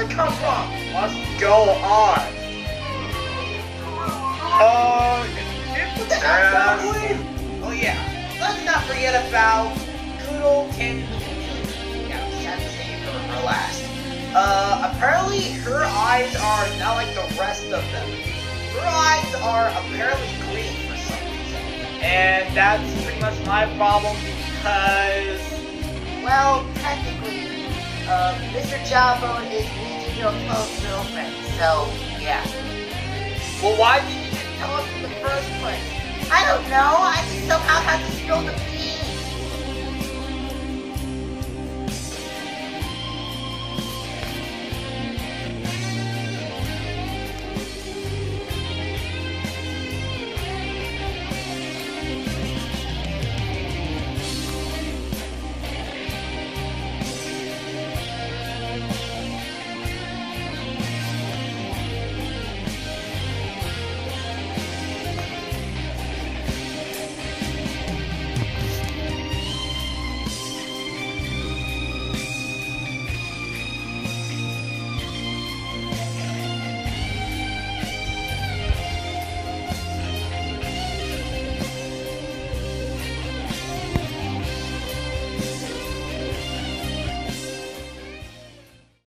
willy come from? Let's go on. Oh yeah, let's not forget about Poodle Candy. Yeah, we had to save her last. Apparently her eyes are not like the rest of them. Her eyes are apparently green for some reason. And that's pretty much my problem because, well, technically, Mr. Jawbone is leading your close girlfriend, so, yeah. Well, why didn't you tell us in the first place? I don't know, I just somehow had to spill the beans.